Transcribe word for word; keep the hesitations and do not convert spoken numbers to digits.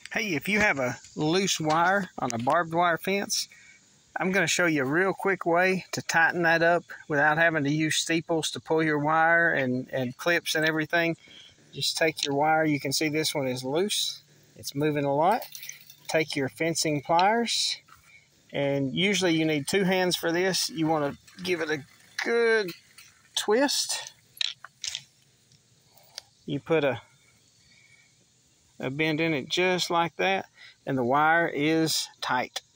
Hey, if you have a loose wire on a barbed wire fence, I'm going to show you a real quick way to tighten that up without having to use steeples to pull your wire and, and clips and everything. Just take your wire. You can see this one is loose. It's moving a lot. Take your fencing pliers, and usually you need two hands for this. You want to give it a good twist. You put a a bend in it just like that, and the wire is tight.